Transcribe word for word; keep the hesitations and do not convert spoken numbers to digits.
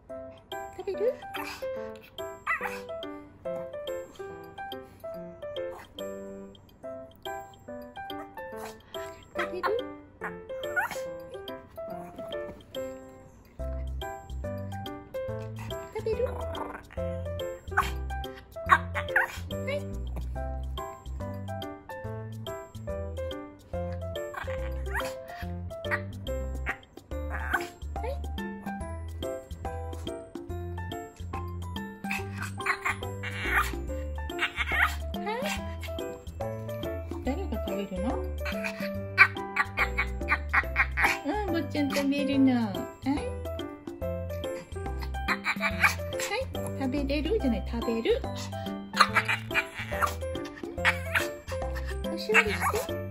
食べる？食べる？食べる？はい。誰が食べるの？うん、坊ちゃん食べるの。はい。はい、食べれるじゃない、食べる。おしょりして。